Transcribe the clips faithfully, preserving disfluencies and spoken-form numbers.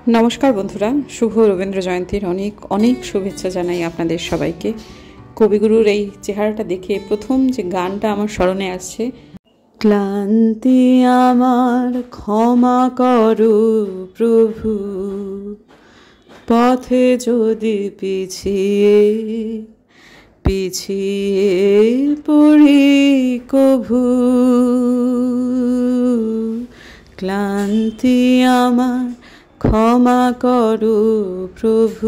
नमस्कार बंधुरा शुभ रवींद्र जयंतीर अनेक अनेक शुभेच्छा जानाई आपनादेर सबाइके। कविगुरुर এই চেহারাটা দেখে প্রথম যে গানটা আমার স্মরণে আসছে, ক্লান্তি আমার ক্ষমা করো প্রভু, পথে যদি পিছিয়ে পিছিয়ে পড়ি কভু, ক্লান্তি আমার ক্ষমা করো প্রভু।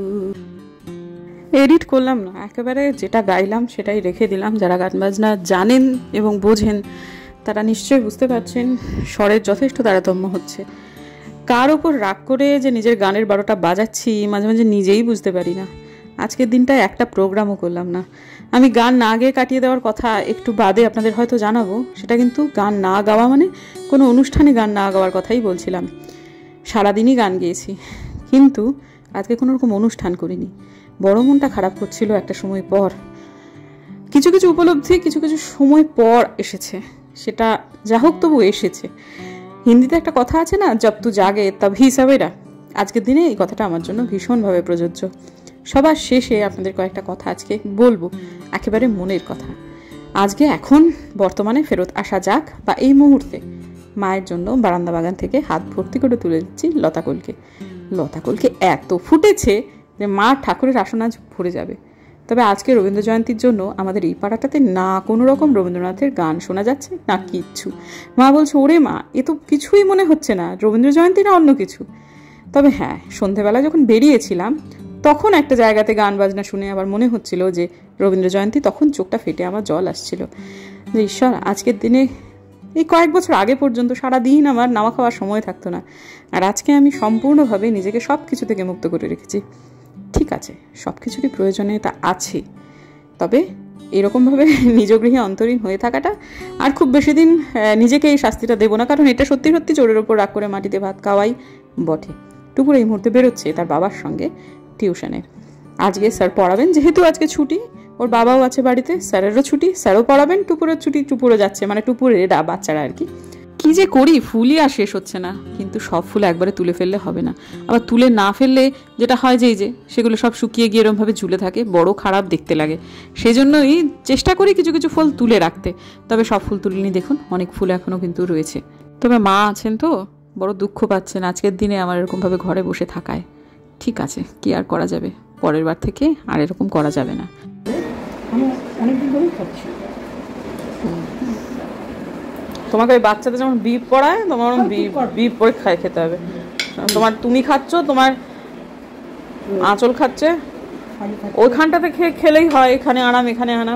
এডিট করলাম না, একেবারে যেটা গাইলাম সেটাই রেখে দিলাম। যারা গান বাজনা জানেন এবং বোঝেন তারা নিশ্চয়ই বুঝতে পারছেন স্বরের যথেষ্ট তারতম্য হচ্ছে। কার ওপর রাগ করে যে নিজের গানের বারোটা বাজাচ্ছি মাঝে মাঝে নিজেই বুঝতে পারি না। আজকের দিনটায় একটা প্রোগ্রামও করলাম না। আমি গান না গেয়ে কাটিয়ে দেওয়ার কথা একটু বাদে আপনাদের হয়তো জানাবো, সেটা কিন্তু গান না গাওয়া মানে কোনো অনুষ্ঠানে গান না গাওয়ার কথাই বলছিলাম। সারাদিনই গান গেয়েছি, কিন্তু আজকে কোনো রকম অনুষ্ঠান করিনি। বড় মনটা খারাপ করছিল একটা সময় পর। কিছু কিছু উপলব্ধি কিছু কিছু সময় পর এসেছে, সেটা যা হোক তবু এসেছে। হিন্দিতে একটা কথা আছে না, জব তু জাগে তভি সবেরা। আজকের দিনে এই কথাটা আমার জন্য ভীষণভাবে প্রযোজ্য। সবার শেষে আপনাদের কয়েকটা কথা আজকে বলবো, একেবারে মনের কথা। আজকে এখন বর্তমানে ফেরত আসা যাক, বা এই মুহূর্তে মায়ের জন্য বারান্দা বাগান থেকে হাত ভর্তি করে তুলে দিচ্ছি লতাকলকে। লতাকলকে এত ফুটেছে যে মা ঠাকুরের আসন আজ ভরে যাবে। তবে আজকে রবীন্দ্র জয়ন্তীর জন্য আমাদের এই পাড়াটাতে না কোনো রকম রবীন্দ্রনাথের গান শোনা যাচ্ছে না কিচ্ছু। মা বলছে, ওরে মা, এ তো কিছুই মনে হচ্ছে না রবীন্দ্র জয়ন্তী না অন্য কিছু। তবে হ্যাঁ, সন্ধেবেলা যখন বেরিয়েছিলাম তখন একটা জায়গাতে গান বাজনা শুনে আবার মনে হচ্ছিল যে রবীন্দ্র জয়ন্তী, তখন চোখটা ফেটে আমার জল আসছিল যে ঈশ্বর, আজকের দিনে এই কয়েক বছর আগে পর্যন্ত সারা দিন আমার নাওয়া খাওয়ার সময় থাকতো না, আর আজকে আমি সম্পূর্ণভাবে নিজেকে সব কিছু থেকে মুক্ত করে রেখেছি। ঠিক আছে, সব কিছুরই প্রয়োজনীয়তা আছে, তবে এরকমভাবে নিজ গৃহে অন্তরীণ হয়ে থাকাটা আর খুব বেশি দিন নিজেকে এই শাস্তিটা দেবো না, কারণ এটা সত্যি সত্যি চোরের ওপর রাগ করে মাটিতে ভাত খাওয়াই বটে। টুকুর এই মুহূর্তে বেরোচ্ছে তার বাবার সঙ্গে টিউশনে। আজকে স্যার পড়াবেন, যেহেতু আজকে ছুটি, ওর বাবাও আছে বাড়িতে, স্যারেরও ছুটি, স্যারও পড়াবেন, টুপুরের ছুটি, টুপুরও যাচ্ছে, মানে টুপুরেরা বাচ্চারা আর কি। কি যে করি, ফুলই আর শেষ হচ্ছে না। কিন্তু সব ফুল একবারে তুলে ফেললে হবে না, আবার তুলে না ফেললে যেটা হয় যে এই যে সেগুলো সব শুকিয়ে গিয়ে এরমভাবে ঝুলে থাকে, বড় খারাপ দেখতে লাগে। সেই জন্যই চেষ্টা করি কিছু কিছু ফুল তুলে রাখতে। তবে সব ফুল তুলিনি, দেখুন অনেক ফুল এখনও কিন্তু রয়েছে। তবে মা আছেন তো, বড় দুঃখ পাচ্ছেন আজকের দিনে আমার এরকমভাবে ঘরে বসে থাকায়। ঠিক আছে, কি আর করা যাবে, পরের বার থেকে আর এরকম করা যাবে না। অনেকদিন ধরেই খাচ্ছি। তোমাকে ওই বাচ্চাদের যেমন বিপ পড়ায়, তোমার বিপ বিপ পরে খাই খেতে হবে। তোমার তুমি খাচ্ছ, তোমার আঁচল খাচ্ছে, ওইখানটাতে খেয়ে খেলেই হয়। এখানে আরাম, এখানে আরাম।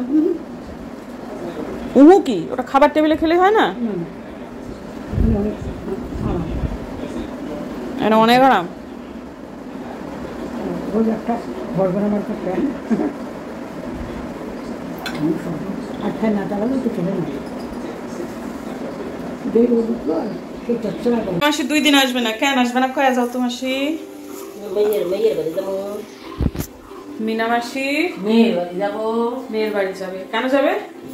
উহু কি ওটা খাবার টেবিলে খেলে হয় না? এটা অনেক আরাম। মাসি দুই দিন আসবে না কেন? আসবে না কয়ে যাও তো মাসি? মিনা মাসি মেয়ের বাড়ি যাবে। কেন যাবে?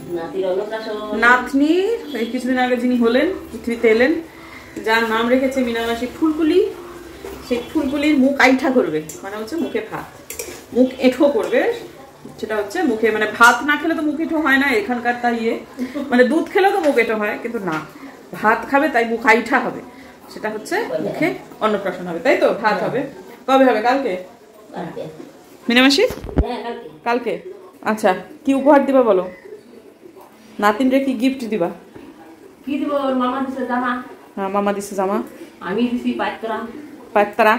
নাতনির এই কিছুদিন আগে যিনি হলেন, পৃথিবীতে এলেন, যার নাম রেখেছে মিনা মাসি ফুলকুলি, সেই ফুলকুলির মুখ আইঠা করবে, মানে হচ্ছে মুখে ভাত, মুখ এঁঠো করবে। সেটা হচ্ছে মুখে, মানে ভাত না খেলে তো মুখ এঁঠো হয় না এখানকার, তাই ইয়ে মানে দুধ খেলেও তো মুখ এঁঠো হয়, কিন্তু না, ভাত খাবে তাই মুখ আইঠা হবে। সেটা হচ্ছে মুখে অন্নপ্রাশন হবে, তাই তো? ভাত হবে। কবে হবে? কালকে মিনা মাসি? কালকে। আচ্ছা, কি উপহার দিবা বলো? নাতিন রে কি গিফট দিবা? কি দিব? মামা দিছে জামা। হ্যাঁ, মামা দিছে জামা, আমি দিছি পাত্রা। পাত্রা?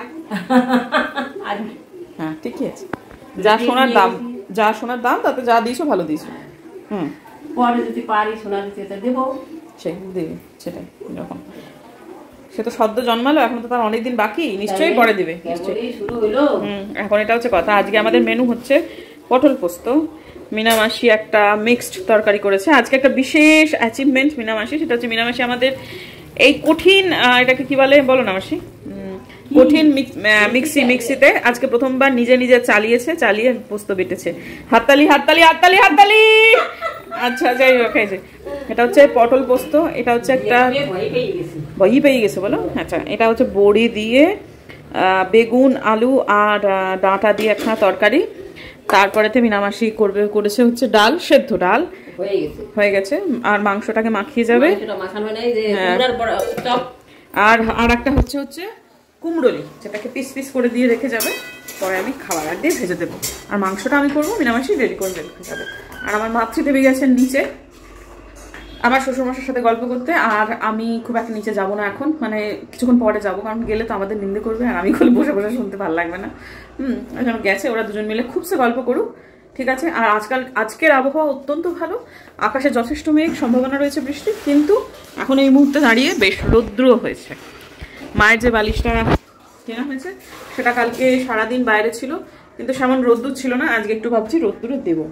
হ্যাঁ, ঠিকই আছে। যা সোনার দাম, যা সোনার দাম তাতে যা দিয়েছো ভালো দিয়েছো। হুম, পরে যদি পারি সোনা দিতে তা দেবো, সেই দেবে, সেটাই। এরকম সে তো সদ্য জন্মালো, এখন তো তার অনেকদিন বাকি, নিশ্চয়ই পরে দিবে, নিশ্চয়ই শুরু হলো। হুম, এখন এটা হচ্ছে কথা। আজকে আমাদের মেনু হচ্ছে পটল পোস্ত। মিনা মাসি একটা মিক্সড তরকারি করেছে আজকে, একটা বিশেষ অ্যাচিভমেন্ট মিনা মাসি। সেটা হচ্ছে মিনা মাসি আমাদের এই কঠিন, এটাকে কি বলে বলো না মাসি, কঠিন মিক্সি মিক্সিতে আজকে প্রথমবার নিজে নিজে চালিয়েছে, চালিয়ে পোস্ত বেটেছে। হাততালি হাততালি হাততালি হাততালি। আচ্ছা, যাই হোক, এটা হচ্ছে পটল পোস্ত। এটা হচ্ছে একটা বই পেয়ে গেছে বলো। আচ্ছা, এটা হচ্ছে বড়ি দিয়ে বেগুন আলু আর ডাঁটা দিয়ে একটা তরকারি, তারপরেতে মিনামাসি করবে করেছে হচ্ছে ডাল, সেদ্ধ ডাল হয়ে গেছে হয়ে গেছে আর মাংসটাকে মাখিয়ে যাবে। আর আর একটা হচ্ছে হচ্ছে কুমড়োলি, যেটাকে পিস পিস করে দিয়ে রেখে যাবে, পরে আমি খাবার আগ দিয়ে ভেজে দেবো। আর মাংসটা আমি করবো, মিনামাসি রেডি করে রেখে যাবে। আর আমার মাতৃদেবী গেছেন নিচে আমার শ্বশুরমশার সাথে গল্প করতে। আর আমি খুব একটা নিচে যাব না এখন, মানে কিছুক্ষণ পরে যাব, কারণ গেলে তো আমাদের নিন্দে করবে আর আমি খুলে বসে বসে শুনতে ভালো লাগবে না। হুম ওই জন্য গেছে, ওরা দুজন মিলে খুবসে গল্প করুক, ঠিক আছে। আর আজকাল আজকের আবহাওয়া অত্যন্ত ভালো, আকাশে যথেষ্ট মেঘ, সম্ভাবনা রয়েছে বৃষ্টির, কিন্তু এখন এই মুহূর্তে দাঁড়িয়ে বেশ রৌদ্র হয়েছে। মায়ের যে বালিশটা কেনা হয়েছে সেটা কালকে সারাদিন বাইরে ছিল, কিন্তু সেমন রোদ্দুর ছিল না, আজকে একটু ভাবছি রোদ্দুরে দেবো।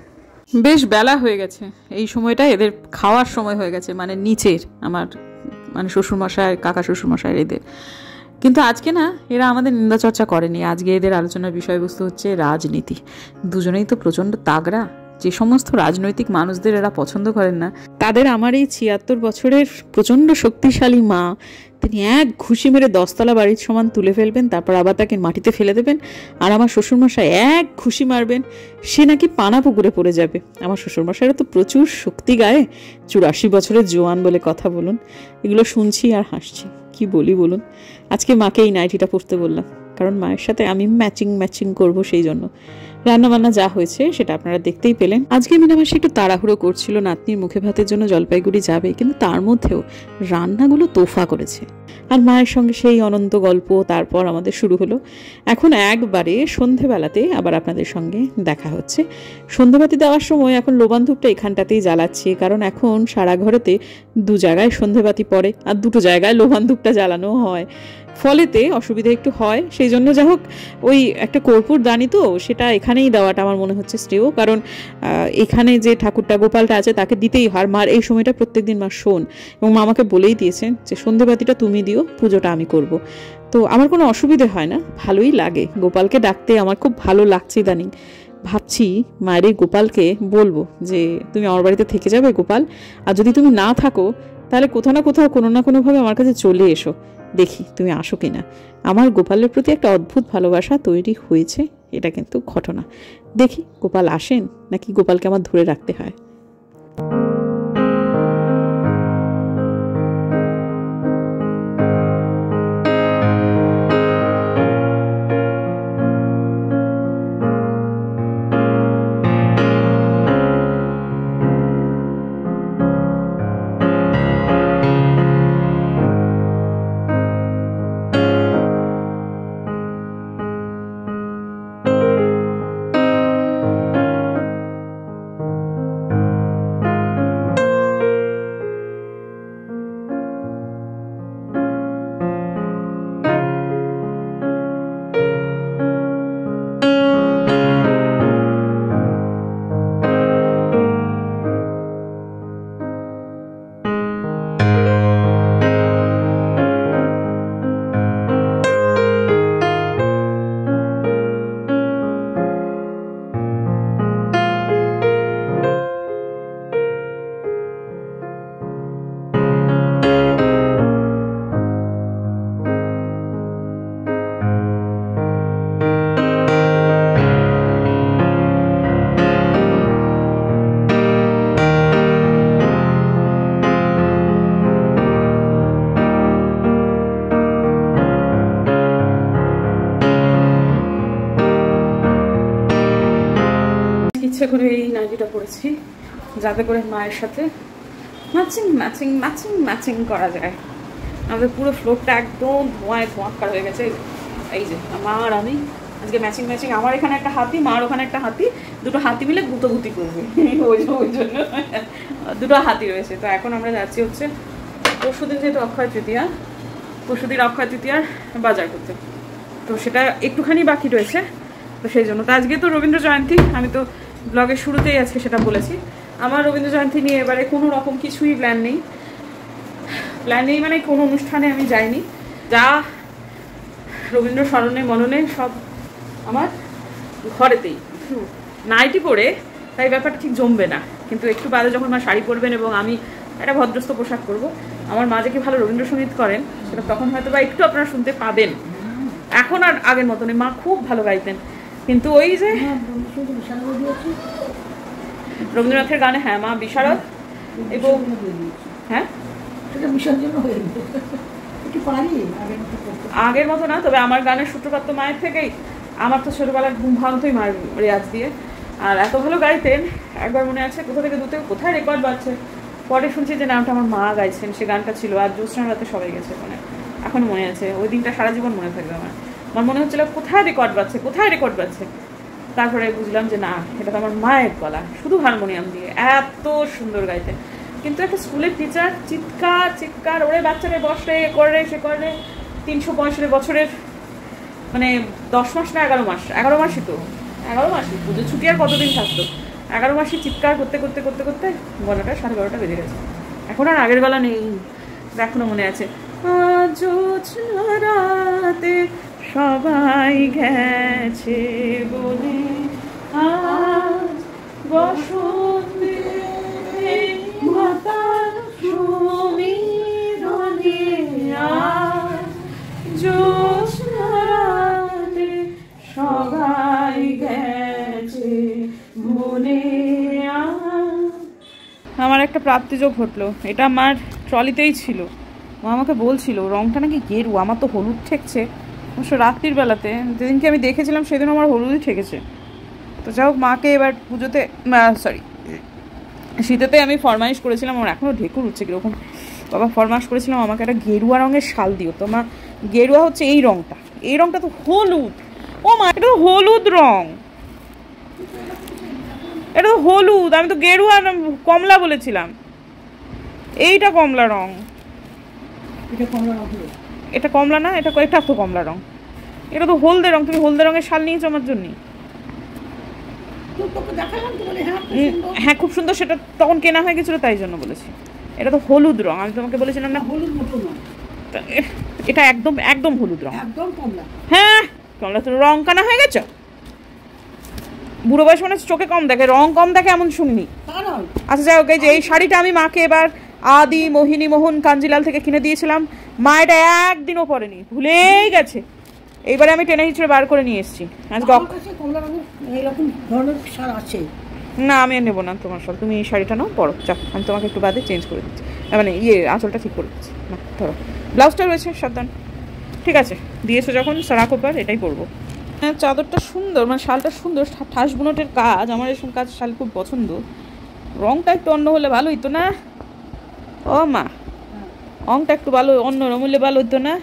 বেশ বেলা হয়ে গেছে, এই সময়টা এদের খাওয়ার সময় হয়ে গেছে, মানে নিচের আমার মানে শ্বশুরমশাই কাকা শ্বশুরমশাই এদের। কিন্তু আজকে না এরা আমাদের নিন্দা চর্চা করেনি, আজকে এদের আলোচনার বিষয়বস্তু হচ্ছে রাজনীতি। দুজনেই তো প্রচণ্ড তাগড়া, যে সমস্ত রাজনৈতিক মানুষদের এরা পছন্দ করেন না, তাদের আমার এই ছিয়াত্তর বছরের প্রচণ্ড শক্তিশালী মা তিনি এক ঘুষি মেরে দশতলা বাড়ির সমান তুলে ফেলবেন, তারপর আবার তাকে মাটিতে ফেলে দেবেন। আর আমার শ্বশুরমশাই এক ঘুষি মারবেন, সে নাকি পানা পুকুরে পড়ে যাবে। আমার শ্বশুরমশাইরা তো প্রচুর শক্তি গায়ে, চুরাশি বছরের জোয়ান বলে কথা বলুন। এগুলো শুনছি আর হাসছি, কি বলি বলুন। আজকে মাকে এই নাইটিটা পরতে বললাম, কারণ মায়ের সাথে আমি ম্যাচিং ম্যাচিং করব, সেই জন্য। রান্নাবান্না যা হয়েছে সেটা আপনারা দেখতেই পেলেন। আজকে মিনামাসি একটু তাড়াহুড়ো করছিল, নাতনির মুখে ভাতের জন্য জলপাইগুড়ি যাবে, কিন্তু তার মধ্যেও রান্নাগুলো তোফা করেছে। আর মায়ের সঙ্গে সেই অনন্ত গল্প তারপর আমাদের শুরু হলো। এখন একবারে সন্ধেবেলাতে আবার আপনাদের সঙ্গে দেখা হচ্ছে। সন্ধেবাতি দেওয়ার সময় এখন লোবান ধূপটা এখানটাতেই জ্বালাচ্ছি, কারণ এখন সারা ঘরেতে দু জায়গায় সন্ধেবাতি পড়ে আর দুটো জায়গায় লোবান ধূপটা জ্বালানো হয়, ফলেতে অসুবিধা একটু হয়। সেই জন্য যা হোক ওই একটা কর্পূর দানি তো সেটা এখানেই দেওয়াটা আমার মনে হচ্ছে শ্রেয়, কারণ এখানে যে ঠাকুরটা গোপালটা আছে তাকে দিতেই হয়। মার এই সময়টা প্রত্যেকদিন মা শোন, এবং মা আমাকে বলেই দিয়েছেন যে সন্ধেবাতিটা তুমি দিও, পুজোটা আমি করব। তো আমার কোনো অসুবিধে হয় না, ভালোই লাগে। গোপালকে ডাকতে আমার খুব ভালো লাগছে ইদানিং। ভাবছি মায়ের এই গোপালকে বলবো যে তুমি আমার বাড়িতে থেকে যাবে গোপাল, আর যদি তুমি না থাকো তাহলে কোথাও না কোথাও কোনো না কোনোভাবে আমার কাছে চলে এসো, দেখি তুমি আসো কিনা। আমার গোপালের প্রতি একটা অদ্ভুত ভালোবাসা তৈরি হয়েছে, এটা কিন্তু ঘটনা। দেখি গোপাল আসেন নাকি গোপালকে আমার ধরে রাখতে হয়। ইচ্ছে করে এই নাইটিটা পরেছি যাতে করে মায়ের সাথে ম্যাচিং ম্যাচিং ম্যাচিং ম্যাচিং করা যায়। আমাদের পুরো ফ্লোরটা একদম ধোঁয়ায় ধোঁয়াক্কার হয়ে গেছে। এই যে মা আর আমি আজকে ম্যাচিং ম্যাচিং, আমার এখানে একটা হাতি, মার ওখানে একটা হাতি, দুটো হাতি মিলে গুতোগুতি করবে, ওই ওই জন্য দুটো হাতি রয়েছে। তো এখন আমরা যাচ্ছি হচ্ছে পরশুদিন, যেহেতু অক্ষয় তৃতীয়া, পরশুদিন অক্ষয় তৃতীয়ার বাজার করতে, তো সেটা একটুখানি বাকি রয়েছে। তো সেই জন্য তো আজকে তো রবীন্দ্র জয়ন্তী, আমি তো ব্লগের শুরুতেই আজকে সেটা বলেছি। আমার রবীন্দ্র জয়ন্তী নিয়ে এবারে কোনো রকম কিছুই প্ল্যান নেই, প্ল্যান নেই মানে কোনো অনুষ্ঠানে আমি যাইনি। যা রবীন্দ্র স্মরণে মননে সব আমার ঘরেতেই, নাইটি পরে, তাই ব্যাপারটা ঠিক জমবে না। কিন্তু একটু বাদে যখন মা শাড়ি পরবেন এবং আমি একটা ভদ্রস্থ পোশাক করবো, আমার মা যে কি ভালো রবীন্দ্রসঙ্গীত করেন সেটা তখন হয়তো বা একটু আপনারা শুনতে পাবেন। এখন আর আগের মতো নেই, মা খুব ভালো গাইতেন, কিন্তু ওই যে রবীন্দ্রনাথের গানে হ্যাঁ মা বিশারদ এবং হ্যাঁ আগের মতো না, তবে আমার গানের সূত্রপাত তো মায়ের থেকেই। আমার তো ছোটবেলায় ঘুম ভাঙতোই মায়ের রেয়াজ দিয়ে, আর এত ভালো গাইতেন। একবার মনে আছে কোথা থেকে দু থেকে কোথায় রেকর্ড বাজছে, পরে শুনছি যে নামটা আমার মা গাইছেন, সে গানটা ছিল আর জ্যোৎস্নার রাতে সবাই গেছে মানে এখন মনে আছে। ওই দিনটা সারা জীবন মনে থাকবে আমার। আমার মনে হচ্ছিল কোথায় রেকর্ড বাজছে কোথায় রেকর্ড বাজছে তারপরে বুঝলাম যে না, এটা তো আমার মায়ের গলা, শুধু হারমোনিয়াম দিয়ে। এত সুন্দর গাইতেন। কিন্তু একটা স্কুলের টিচার চিৎকার চিৎকার ওরে বাচ্চারা বসে এ করে সে করে, তিনশো পঁয়ষট্টি বছরের মানে দশ মাস না এগারো মাস এগারো মাসই তো এগারো মাসই পুজো ছুটি আর কতদিন থাকতো, এগারো মাসই চিৎকার করতে করতে করতে করতে গলাটা সাড়ে বারোটা বেজে গেছে। এখন আর আগের গলা নেই, এখনো মনে আছে। রাতে সবাই গেছে বলে আজ বসন্তে মাতার সমীরণে আজ জ্যোৎস্নারাতে সবাই গেছে বলে। আমার একটা প্রাপ্তিযোগ ঘটলো, এটা আমার ট্রলিতেই ছিল। মা আমাকে বলছিল রংটা নাকি গেরুয়া, আমার তো হলুদ ঠেকছে। অবশ্য রাত্রির বেলাতে যেদিনকে আমি দেখেছিলাম সেদিন আমার হলুদই ঠেকেছে। তো যাই হোক মাকে এবার পুজোতে সরি শীতেতে আমি ফরমাইশ করেছিলাম, আমার এখনও ঢেকুর উঠছে কীরকম। বাবা ফরমাইশ করেছিলাম আমাকে একটা গেরুয়া রঙের শাল দিও। তো মা গেরুয়া হচ্ছে এই রংটা, এই রংটা তো হলুদ। ও মা এটা তো হলুদ রং, এটা তো হলুদ, আমি তো গেরুয়া কমলা বলেছিলাম। এইটা কমলা রং, এটা কমলা না, এটা এটা তো কমলা রং, এটা তো হলদে রং। তুমি হলদে রঙের শাল নিয়েছো আমার জন্য? হ্যাঁ খুব সুন্দর, সেটা তখন কেনা হয়ে গেছিল তাই জন্য বলেছি। এটা তো হলুদ রং, আমি তোমাকে বলেছিলাম না হলুদ মতো না, এটা একদম একদম হলুদ রং, একদম কমলা। হ্যাঁ কমলা, তো রং কানা হয়ে গেছো। বুড়ো বয়স মানে চোখে কম দেখে, রং কম দেখে এমন শুনিনি। আচ্ছা যাই হোক, এই যে এই শাড়িটা আমি মাকে এবার আদি মোহিনী মোহন কাঞ্জিলাল থেকে কিনে দিয়েছিলাম, মা এটা একদিনও পরেনি, ভুলেই গেছে। এইবারে আমি টেনে হিচড়ে বার করে নিয়ে এসেছি। না আমি আর নেবো না তোমার শাল, তুমি এই শাড়িটা নাও পরো, চাপ আমি তোমাকে একটু বাদে চেঞ্জ করে দিচ্ছি, মানে ইয়ে আঁচলটা ঠিক করে দিচ্ছি। না ধরো ব্লাউজটা রয়েছে সাবধান, ঠিক আছে দিয়েছো যখন রাখো, পার এটাই পরবো। হ্যাঁ চাদরটা সুন্দর, মানে শালটা সুন্দর, ঠাস বুনটের কাজ, আমার এরকম কাজ শাল খুব পছন্দ। রংটা একটু অন্য হলে ভালো হইতো না? ও মা রংটা একটু ভালো অন্য রঙ হলে ভালো হইতো না?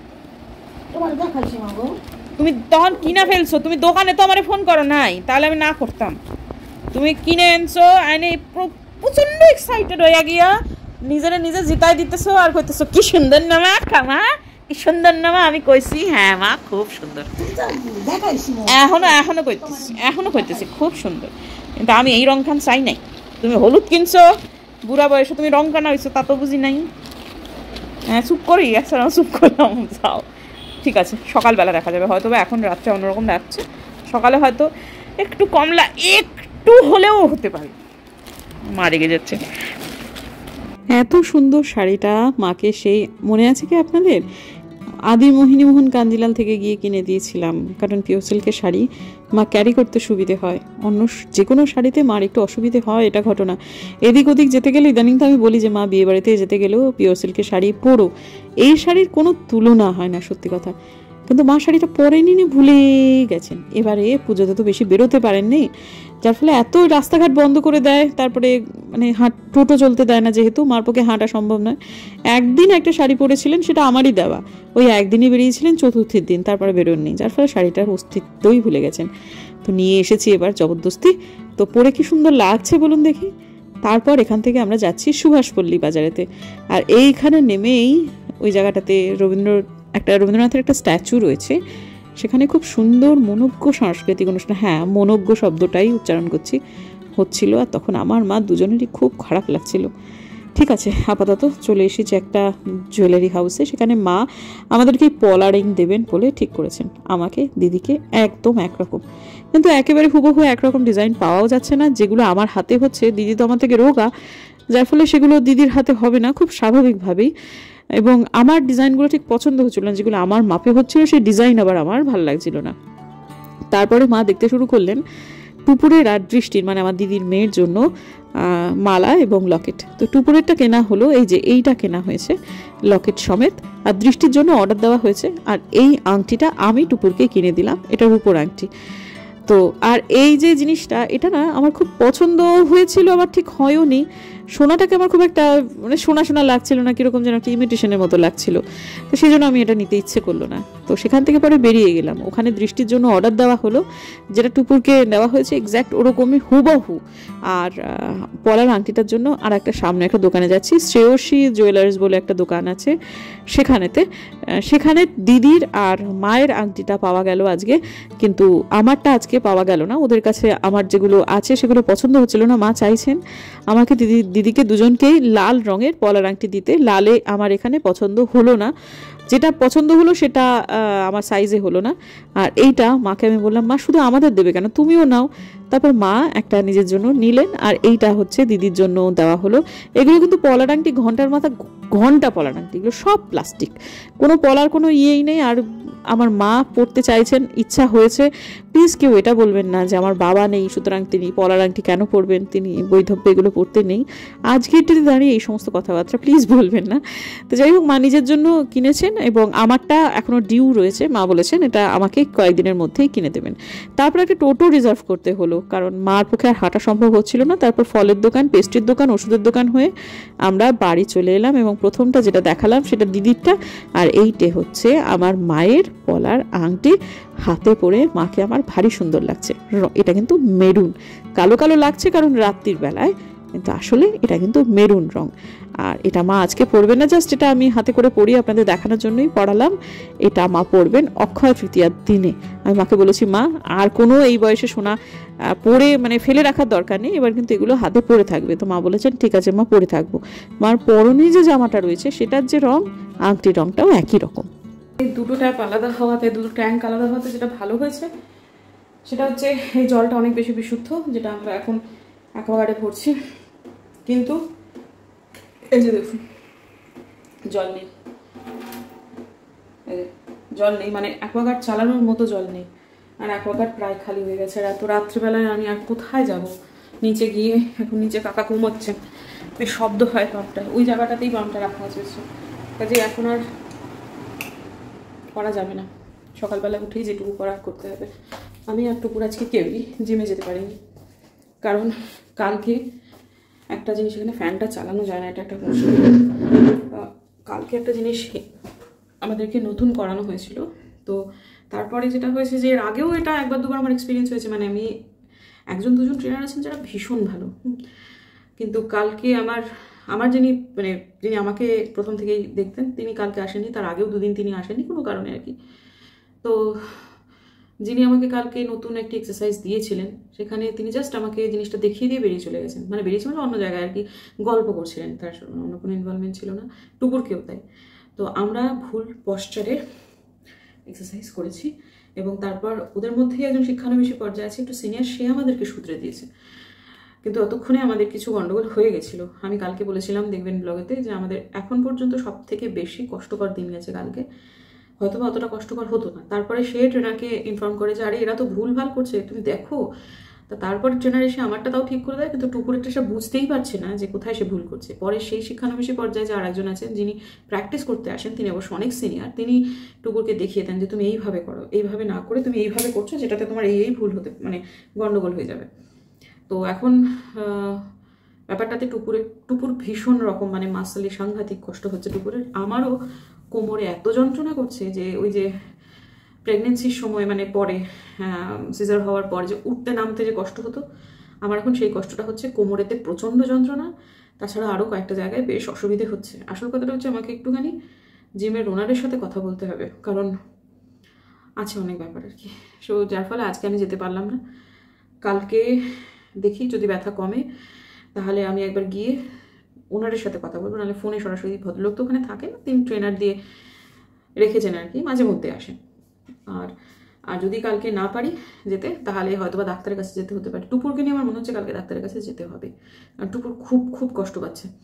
তুমি তখন কিনা ফেলছো, তুমি দোকানে তো আমার ফোন করো নাই, তাহলে আমি না করতাম। তুমি কিনে এনেছো, এনে প্রচন্ড এক্সাইটেড হয়ে গিয়া নিজেরা নিজে জিতাই দিতেছো আর কইতেছো কি সুন্দর না মা, খামা কি সুন্দর না মা। আমি কইছি হ্যাঁ মা খুব সুন্দর, এখনো এখনো কইতেছি এখনো কইতেছি খুব সুন্দর, কিন্তু আমি এই রং খান চাই নাই। তুমি হলুদ কিনছো বুড়া বয়সে, তুমি রং কানা হয়েছো তা তো বুঝি নাই। হ্যাঁ চুপ করি, একসাথে চুপ করলাম। যাও ঠিক আছে, সকালবেলা দেখা যাবে হয়তো, বা এখন রাত্রে অন্যরকম লাগছে, সকালে হয়তো একটু কমলা একটু হলেও হতে পারে। মা রেগে যাচ্ছে। এত সুন্দর শাড়িটা মাকে সেই মনে আছে কি আপনাদের? আদি মোহিনী মোহন কাঞ্জিলাল থেকে গিয়ে কিনে দিয়েছিলাম, কারণ পিওর সিল্কের শাড়ি মা ক্যারি করতে সুবিধে হয়, অন্য যে কোনো শাড়িতে মার একটু অসুবিধে হয়, এটা ঘটনা। এদিক ওদিক যেতে গেলে ইদানিং তো আমি বলি যে মা বিয়ে বাড়িতে যেতে গেলেও পিওর সিল্কের শাড়ি পরো, এই শাড়ির কোনো তুলনা হয় না সত্যি কথা। কিন্তু মা শাড়িটা পরেনি, ভুলে গেছেন। এবারে পুজোতে তো বেশি বেরোতে পারেননি, যার ফলে এত রাস্তাঘাট বন্ধ করে দেয়, তারপরে মানে হাঁট টোটো চলতে দেয় না, যেহেতু মার পক্ষে হাঁটা সম্ভব নয়। একদিন একটা শাড়ি পরেছিলেন, সেটা আমারই দেওয়া, ওই একদিনই বেরিয়েছিলেন, চতুর্থীর দিন, তারপরে বেরোননি, যার ফলে শাড়িটার অস্তিত্বই ভুলে গেছেন। তো নিয়ে এসেছি এবার জবরদস্তি, তো পরে কি সুন্দর লাগছে বলুন দেখি। তারপর এখান থেকে আমরা যাচ্ছি সুভাষপল্লী বাজারেতে, আর এইখানে নেমেই ওই জায়গাটাতে রবীন্দ্র একটা রবীন্দ্রনাথের একটা স্ট্যাচু রয়েছে, সেখানে খুব সুন্দর মনোজ্ঞ সাংস্কৃতিক অনুষ্ঠান, হ্যাঁ মনোজ্ঞ শব্দটাই উচ্চারণ করছি, হচ্ছিল। আর তখন আমার মা দুজনেরই খুব খারাপ লাগছিল। ঠিক আছে, আপাতত চলে এসেছি একটা জুয়েলারি হাউসে, সেখানে মা আমাদেরকে পলা রিং দেবেন বলে ঠিক করেছেন, আমাকে দিদিকে একদম একরকম, কিন্তু একেবারে হুবহু একরকম ডিজাইন পাওয়াও যাচ্ছে না। যেগুলো আমার হাতে হচ্ছে, দিদি তো আমার থেকে রোগা, যার ফলে সেগুলো দিদির হাতে হবে না খুব স্বাভাবিকভাবেই। এবং আমার ডিজাইনগুলো ঠিক পছন্দ হচ্ছিল না, যেগুলো আমার মাপে হচ্ছিল সেই ডিজাইন আবার আমার ভালো লাগছিল না। তারপরে মা দেখতে শুরু করলেন টুপুরের আর দৃষ্টির, মানে আমার দিদির মেয়ের জন্য মালা এবং লকেট। তো টুপুরেরটা কেনা হলো, এই যে এইটা কেনা হয়েছে লকেট সমেত, আর দৃষ্টির জন্য অর্ডার দেওয়া হয়েছে। আর এই আংটিটা আমি টুপুরকে কিনে দিলাম, এটা রূপোর আংটি। তো আর এই যে জিনিসটা, এটা না আমার খুব পছন্দ হয়েছিল, আবার ঠিক হয়ও নি। সোনাটাকে আমার খুব একটা মানে সোনা সোনা লাগছিল না, কীরকম যেন একটা ইমিটেশনের মতো লাগছিল। তো সেই জন্য আমি এটা নিতে ইচ্ছে করলো না। তো সেখান থেকে পরে বেরিয়ে গেলাম। ওখানে দৃষ্টির জন্য অর্ডার দেওয়া হলো, যেটা টুপুরকে দেওয়া হয়েছে এক্স্যাক্ট ওরকমই হুবহু। আর পলার আংটিটার জন্য আর একটা সামনে একটা দোকানে যাচ্ছি, শ্রেয়সী জুয়েলার্স বলে একটা দোকান আছে সেখানেতে। সেখানে দিদির আর মায়ের আংটিটা পাওয়া গেল আজকে, কিন্তু আমারটা আজকে পাওয়া গেল না। ওদের কাছে আমার যেগুলো আছে সেগুলো পছন্দ হচ্ছিল না। মা চাইছেন আমাকে দিদি দিদিকে দুজনকেই লাল রঙের পলার আংটি দিতে। লালে আমার এখানে পছন্দ হলো না, যেটা পছন্দ হলো সেটা আমার সাইজে হলো না। আর এইটা মাকে আমি বললাম, মা শুধু আমাদের দেবে কেন, তুমিও নাও। তারপর মা একটা নিজের জন্য নিলেন, আর এইটা হচ্ছে দিদির জন্য দেওয়া হলো। এগুলো কিন্তু পলার আংটি, ঘন্টার মাথা ঘন্টা পলার আংটি, এগুলো সব প্লাস্টিক, কোনো পলার কোনো ইয়েই নেই। আর আমার মা পড়তে চাইছেন, ইচ্ছা হয়েছে। প্লিজ কেউ এটা বলবেন না যে আমার বাবা নেই সুতরাং তিনি পলার আংটি কেন পরবেন, তিনি বৈধব্য এগুলো পড়তে নেই। আজকের দিনে দাঁড়িয়ে এই সমস্ত কথাবার্তা প্লিজ বলবেন না। তো যাই হোক, মা নিজের জন্য কিনেছেন এবং আমারটা এখনও ডিউ রয়েছে। মা বলেছেন এটা আমাকে কয়েকদিনের মধ্যেই কিনে দেবেন। তারপর একটা টোটো রিজার্ভ করতে হলো, কারণ মার পক্ষে আর হাঁটা সম্ভব হচ্ছিল না। তারপর ফলের দোকান, পেস্ট্রির দোকান, ওষুধের দোকান হয়ে আমরা বাড়ি চলে এলাম। এবং প্রথমটা যেটা দেখালাম সেটা দিদিরটা, আর এইটে হচ্ছে আমার মায়ের পলার আংটি। হাতে পরে মাকে আমার ভারী সুন্দর লাগছে। এটা কিন্তু মেরুন, কালো কালো লাগছে কারণ রাত্রির বেলায়, কিন্তু আসলে এটা কিন্তু মেরুন রং। আর এটা মা আজকে পরবেন না, জাস্ট এটা আমি হাতে করে পরি আপনাদের দেখানোর জন্যই পরালাম। এটা মা পরবেন অক্ষয় তৃতীয়ার দিনে। আমি মাকে বলেছি, মা আর কোনো এই বয়সে সোনা পরে মানে ফেলে রাখার দরকার নেই, এবার কিন্তু এগুলো হাতে পরে থাকবে। তো মা বলেছেন ঠিক আছে মা, পরে থাকবো। মার পরনে যে জামাটা রয়েছে সেটার যে রং, আংটির রংটাও একই রকম। এই দুটো ট্যাপ আলাদা হওয়াতে, দুটো ট্যাঙ্ক আলাদা হওয়াতে যেটা ভালো হয়েছে সেটা হচ্ছে এই জলটা অনেক বেশি বিশুদ্ধ, যেটা আমরা এখন অ্যাকোয়াগার্ডে ভরছি। কিন্তু এই যে দেখুন জল নেই, জল নেই মানে অ্যাকোয়াগার্ড চালানোর মতো জল নেই। আর অ্যাকোয়াগার্ড প্রায় খালি হয়ে গেছে। আর এত রাত্রিবেলায় আমি আর কোথায় যাব, নিচে গিয়ে এখন নিচে কাকা ঘুমোচ্ছেন, বেশ শব্দ হয় পাম্পটা, ওই জায়গাটাতেই পাম্পটা রাখা হয়েছে। কাজে এখন আর করা যাবে না, সকালবেলা উঠেই যেটুকু করার করতে হবে। আমি আর টুকুর আজকে কেউই জিমে যেতে পারিনি, কারণ কালকে একটা জিনিস, এখানে ফ্যানটা চালানো যায় না, এটা একটা অসুবিধা। কালকে একটা জিনিস আমাদেরকে নতুন করানো হয়েছিল। তো তারপরে যেটা হয়েছে যে এর আগেও এটা একবার দুবার আমার এক্সপিরিয়েন্স হয়েছে, মানে আমি একজন দুজন ট্রেনার আছেন যারা ভীষণ ভালো, কিন্তু কালকে আমার আমার যিনি মানে যিনি আমাকে প্রথম থেকেই দেখতেন তিনি কালকে আসেননি, তার আগেও দুদিন তিনি আসেননি কোনো কারণে আর কি। তো যিনি আমাকে কালকে নতুন একটি এক্সারসাইজ দিয়েছিলেন সেখানে তিনি জাস্ট আমাকে জিনিসটা দেখিয়ে দিয়ে বেরিয়ে চলে গেছেন, মানে বেরিয়েছে মানে অন্য জায়গায় আর কি গল্প করছিলেন, তার অন্য কোনো ইনভলভমেন্ট ছিল না, টুকুরকেও তাই। তো আমরা ভুল পশ্চারে এক্সারসাইজ করেছি এবং তারপর ওদের মধ্যেই একজন শিক্ষানবিশী পর্যায়ে আছে, একটু সিনিয়র, সে আমাদেরকে শুধরে দিয়েছে। কিন্তু ততক্ষণে আমাদের কিছু গন্ডগোল হয়ে গেছিলো। আমি কালকে বলেছিলাম দেখবেন ব্লগেতে যে আমাদের এখন পর্যন্ত সব থেকে বেশি কষ্টকর দিন গেছে কালকে, হয়তো বা অতটা কষ্টকর হতো না। তারপরে সে ট্রেনারকে ইনফর্ম করে যে আরে এরা তো ভুল ভাল করছে, তুমি দেখো। তা তারপরে ট্রেনার এসে আমারটা তাও ঠিক করে দেয়, কিন্তু টুকুরেরটা সে বুঝতেই পারছে না যে কোথায় সে ভুল করছে। পরে সেই শিক্ষানবিশী পর্যায়ে যে আর একজন আছেন যিনি প্র্যাকটিস করতে আসেন, তিনি অবশ্য অনেক সিনিয়র, তিনি টুকুরকে দেখিয়ে দেন যে তুমি এইভাবে করো, এইভাবে না করে তুমি এইভাবে করছো, যেটাতে তোমার এই এই ভুল হতে মানে গন্ডগোল হয়ে যাবে। তো এখন ব্যাপারটাতে টুকুরে টুকুর ভীষণ রকম মানে মাসলে সাংঘাতিক কষ্ট হচ্ছে টুকুরের। আমারও কোমরে এত যন্ত্রণা করছে যে ওই যে প্রেগনেন্সির সময় মানে পরে সিজার হওয়ার পর যে উঠতে নামতে যে কষ্ট হতো, আমার এখন সেই কষ্টটা হচ্ছে। কোমরেতে প্রচণ্ড যন্ত্রণা, তাছাড়া আরও কয়েকটা জায়গায় বেশ অসুবিধে হচ্ছে। আসল কথাটা হচ্ছে আমাকে একটুখানি জিমের ওনারের সাথে কথা বলতে হবে, কারণ আছে অনেক ব্যাপার আর কি। সো যার ফলে আজকে আমি যেতে পারলাম না। কালকে দেখি যদি ব্যথা কমে তাহলে আমি একবার গিয়ে ওনারের সাথে কথা বলবো, নাহলে ফোনে সরাসরি, ভদ্রলোক তো ওখানে থাকেন, তিনি ট্রেনার দিয়ে রেখেছেন আর কি, মাঝে মধ্যে আসেন। আর আর যদি কালকে না পারি যেতে তাহলে হয়তো বা ডাক্তারের কাছে যেতে হতে পারে। টুপুরকে নিয়ে আমার মনে হচ্ছে কালকে ডাক্তারের কাছে যেতে হবে, কারণ টুপুর খুব খুব কষ্ট পাচ্ছে।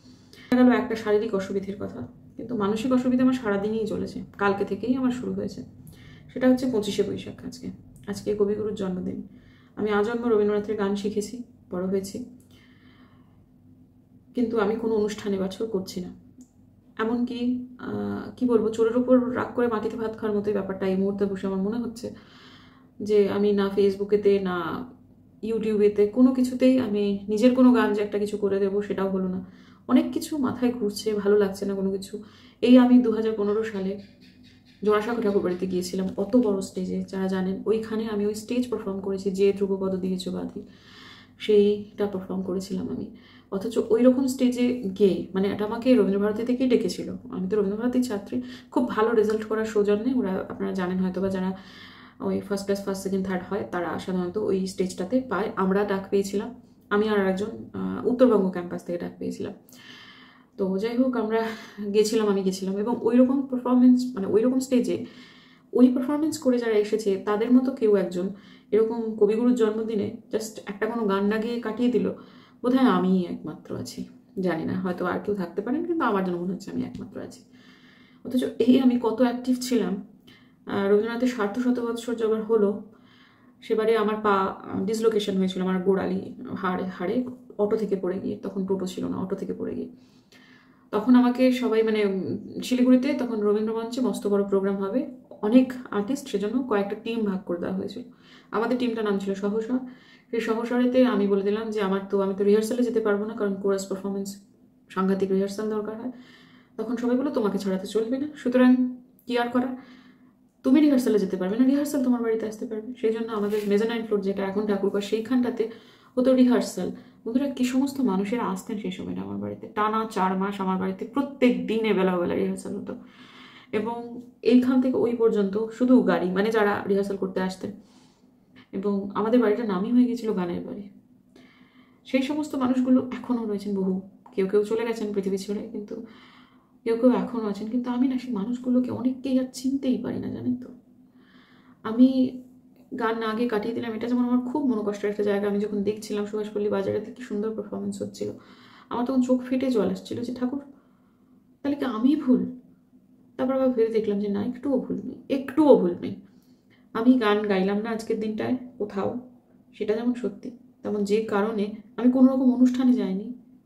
গেল একটা শারীরিক অসুবিধের কথা, কিন্তু মানসিক অসুবিধা আমার সারাদিনই চলেছে, কালকে থেকেই আমার শুরু হয়েছে। সেটা হচ্ছে পঁচিশে বৈশাখ। আজকে আজকে কবিগুরুর জন্মদিন। আমি আজন্ম রবীন্দ্রনাথের গান শিখেছি, বড় হয়েছি, কিন্তু আমি কোনো অনুষ্ঠানে বছর করছি না। এমনকি কি বলবো, চোরের উপর রাগ করে মাটিতে ভাত খাওয়ার মতোই ব্যাপারটা এই মুহূর্তে বসে আমার মনে হচ্ছে যে আমি না ফেসবুকেতে না ইউটিউবেতে কোনো কিছুতেই আমি নিজের কোনো গান যে একটা কিছু করে দেবো সেটাও হলো না। অনেক কিছু মাথায় ঘুরছে, ভালো লাগছে না কোনো কিছু। এই আমি দু হাজার পনেরো সালে জোড়াসাঁকো ঠাকুর বাড়িতে গিয়েছিলাম, অত বড় স্টেজে, যারা জানেন ওইখানে আমি ওই স্টেজ পারফর্ম করেছি, যে ধ্রুবপদ দিয়েছ বাঁধি, সেইটা পারফর্ম করেছিলাম আমি। অথচ ওই রকম স্টেজে গিয়ে, মানে এটা আমাকে রবীন্দ্রভারতী থেকেই ডেকেছিল, আমি তো রবীন্দ্রভারতীর ছাত্রী, খুব ভালো রেজাল্ট করার সৌজন্যে ওরা, আপনারা জানেন হয়তো বা, যারা ওই first class first second third হয় তারা সাধারণত ওই স্টেজটাতে পায়। আমরা ডাক পেয়েছিলাম, আমি আর একজন উত্তরবঙ্গ ক্যাম্পাস থেকে ডাক পেয়েছিলাম। তো যাই হোক, আমরা গেছিলাম, আমি গেছিলাম, এবং ওই রকম পারফরমেন্স, মানে ওই রকম স্টেজে ওই পারফরমেন্স করে যারা এসেছে তাদের মতো কেউ একজন এরকম কবিগুরুর জন্মদিনে জাস্ট একটা কোনো গান না গিয়ে কাটিয়ে দিল, বোধহয় আমি একমাত্র আছি। জানি না, হয়তো আর কেউ থাকতে পারেন, কিন্তু আমার জন্য মনে হচ্ছে আমি একমাত্র আছি। অথচ এই আমি কত অ্যাক্টিভ ছিলাম। রবীন্দ্রনাথের সার্ধ শত বৎসর যখন হলো, সেবারে আমার পা ডিসলোকেশন হয়েছিল, আমার গোড়ালি হাড়ে হাড়ে অটো থেকে পড়ে গিয়ে, তখন টোটো ছিল না, অটো থেকে পড়ে গিয়ে। তখন আমাকে সবাই, মানে শিলিগুড়িতে তখন রবীন্দ্রমঞ্চে মস্ত বড় প্রোগ্রাম হবে, অনেক আর্টিস্ট, সেজন্য কয়েকটা টিম ভাগ করে দেওয়া হয়েছিল। আমাদের টিমটার নাম ছিল সহস্বর। সেই সহস্বরেতে আমি বলে দিলাম যে আমার তো আমি তো রিহার্সালে যেতে পারবো না, কারণ কোরাস পারফরমেন্স সাংঘাতিক রিহার্সাল দরকার হয়। তখন সবাই বলো তোমাকে ছাড়াতে চলবে না, সুতরাং কি আর করা, তুমি রিহার্সালে যেতে পারবে না, রিহার্সাল তোমার বাড়িতে আসতে পারবে। সেই জন্য আমাদের মেজানাইন ফ্লোর, যেটা এখন ঠাকুরঘর, সেইখানটাতে হতো রিহার্সাল। বন্ধুরা, কি সমস্ত মানুষেরা আসতেন সেই সময়টা আমার বাড়িতে, টানা চার মাস আমার বাড়িতে প্রত্যেক দিনে বেলা বেলা রিহার্সাল হতো। এবং এইখান থেকে ওই পর্যন্ত শুধু গাড়ি, মানে যারা রিহার্সাল করতে আসতেন, এবং আমাদের বাড়িটা নামই হয়ে গেছিল গানের বাড়ি। সেই সমস্ত মানুষগুলো এখনও রয়েছেন বহু, কেউ কেউ চলে গেছেন পৃথিবী ছেড়ে, কিন্তু কেউ কেউ এখনও আছেন। কিন্তু আমি না সেই মানুষগুলোকে অনেককেই আর চিনতেই পারি না, জানেন তো। আমি গান না আগে কাটিয়ে দিলাম, এটা যেমন আমার খুব মনোকষ্টের একটা জায়গা। আমি যখন দেখছিলাম সুভাষপল্লী বাজারেতে কি সুন্দর পারফরমেন্স হচ্ছিল, আমার তখন চোখ ফেটে জল আসছিল যে ঠাকুর, তাহলে কি আমি ভুল? তারপর আবার ভেবে দেখলাম যে না, একটুও ভুল নেই, একটুও ভুল নেই। আমি গান গাইলাম না আজকের দিনটায় কোথাও, সেটা যেমন সত্যি, তেমন যে কারণে আমি কোনো রকম অনুষ্ঠানে যাইনি,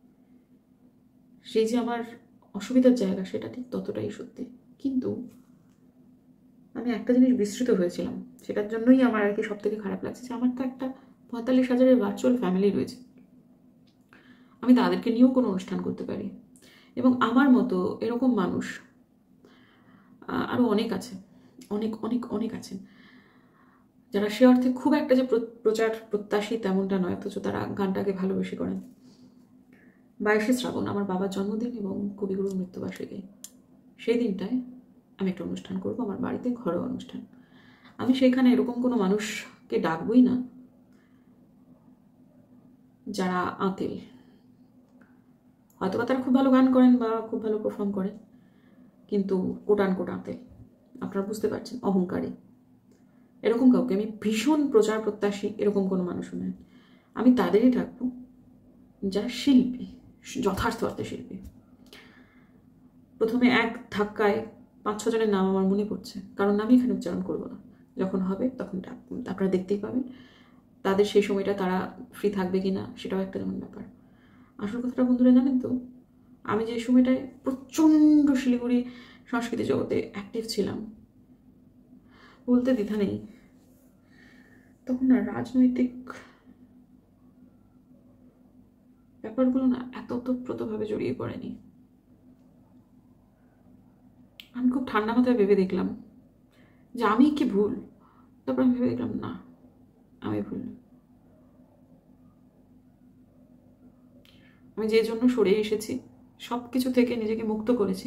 সেই যে আমার অসুবিধার জায়গা, সেটা ঠিক ততটাই সত্যি। কিন্তু আমি একটা জিনিস বিস্মৃত হয়েছিলাম, সেটার জন্যই আমার আর কি সব থেকে খারাপ লাগছে, যে আমার তো একটা পঁয়তাল্লিশ হাজারের ভার্চুয়াল ফ্যামিলি রয়েছে, আমি তাদেরকে নিয়েও কোনো অনুষ্ঠান করতে পারি। এবং আমার মতো এরকম মানুষ আরও অনেক আছে, অনেক অনেক অনেক আছেন, যারা সে অর্থে খুব একটা যে প্রচার প্রত্যাশী তেমনটা নয়, অথচ তারা গানটাকে ভালোবেসে করেন। বাইশে শ্রাবণ আমার বাবার জন্মদিন এবং কবিগুরুর মৃত্যুবার্ষিকী, সেই দিনটায় আমি একটা অনুষ্ঠান করব আমার বাড়িতে, ঘরোয়া অনুষ্ঠান। আমি সেইখানে এরকম কোনো মানুষকে ডাকবই না যারা আঁতেল, হয়তোবা তারা খুব ভালো গান করেন বা খুব ভালো পারফর্ম করেন, কিন্তু কোটান কোট আঁতেল, আপনারা বুঝতে পারছেন, অহংকারী। এরকম কাউকে আমি, ভীষণ প্রচার প্রত্যাশী এরকম কোনো মানুষ নয়, আমি তাদেরই ডাকবো যারা শিল্পী, যথার্থ অর্থে শিল্পী। প্রথমে এক ধাক্কায় পাঁচ ছজনের নাম আমার মনে পড়ছে, কারণ আমি এখানে উচ্চারণ করবো না, যখন হবে তখন আপনারা দেখতেই পাবেন। তাদের সেই সময়টা তারা ফ্রি থাকবে কিনা সেটাও একটা যেমন ব্যাপার। আসল কথাটা বন্ধুরা জানেন তো, আমি যে সময়টায় প্রচণ্ড শিলিগুড়ি সংস্কৃতি জগতে অ্যাক্টিভ ছিলাম, বলতে দ্বিধা নেই, তখন না রাজনৈতিক ব্যাপারগুলো না এত ওতপ্রোতভাবে জড়িয়ে পড়েনি। আমি খুব ঠান্ডা মাথায় ভেবে দেখলাম যে আমি কি ভুল, তারপর আমি ভেবে দেখলাম না, আমি ভুল। আমি যে জন্য সরে এসেছি, সব কিছু থেকে নিজেকে মুক্ত করেছি,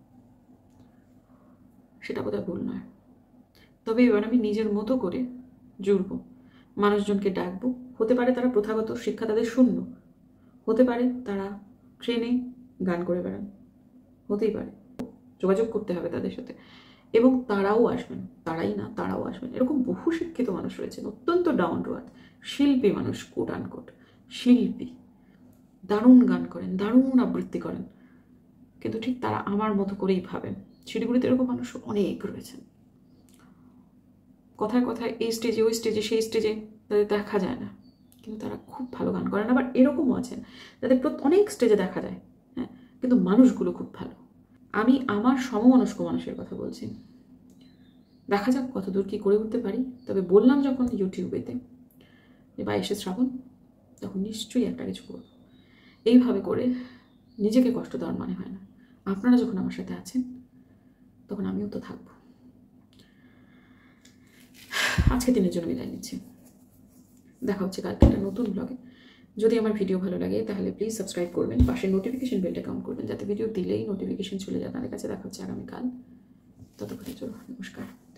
সেটা বোধহয় ভুল নয়। তবে এবার আমি নিজের মতো করে জুড়ব, মানুষজনকে ডাকবো। হতে পারে তারা প্রথাগত শিক্ষা তাদের শূন্য, হতে পারে তারা ট্রেনে গান করে বেড়ান, হতেই পারে, যোগাযোগ করতে হবে তাদের সাথে, এবং তারাও আসবেন, তারাই না তারাও আসবেন। এরকম বহু শিক্ষিত মানুষ রয়েছেন, অত্যন্ত ডাউন টু আর্থ শিল্পী মানুষ, কোট আনকোট শিল্পী, দারুণ গান করেন, দারুণ আবৃত্তি করেন, কিন্তু ঠিক তারা আমার মতো করেই ভাবেন। শিলিগুড়িতে এরকম মানুষ অনেক রয়েছেন। কথায় কথায় এই স্টেজে ওই স্টেজে সেই স্টেজে তাদের দেখা যায় না, কিন্তু তারা খুব ভালো গান করেন। আবার এরকমও আছেন তাদের অনেক স্টেজে দেখা যায়, হ্যাঁ, কিন্তু মানুষগুলো খুব ভালো। আমি আমার সমমনস্ক মানুষের কথা বলছি। দেখা যাক কত দূর কী করে উঠতে পারি। তবে বললাম যখন ইউটিউবেতে যে বাইশে শ্রাবণ, তখন নিশ্চয়ই একটা কিছু করব। এইভাবে করে নিজেকে কষ্ট দেওয়ার মানে হয় না। আপনারা যখন আমার সাথে আছেন তখন আমিও তো থাকবো। আজকে দিনের জন্য বিদায় নিচ্ছি। দেখা হচ্ছে কালকে একটা নতুন ব্লগে। যদি আমার ভিডিও ভালো লাগে তাহলে প্লিজ সাবস্ক্রাইব করবেন, পাশে নোটিফিকেশন বেলটা কাউন্ট করবেন যাতে ভিডিও দিলেই নোটিফিকেশন চলে যায় আপনাদের কাছে। দেখা হচ্ছে আগামীকাল। ততক্ষণের জন্য নমস্কার।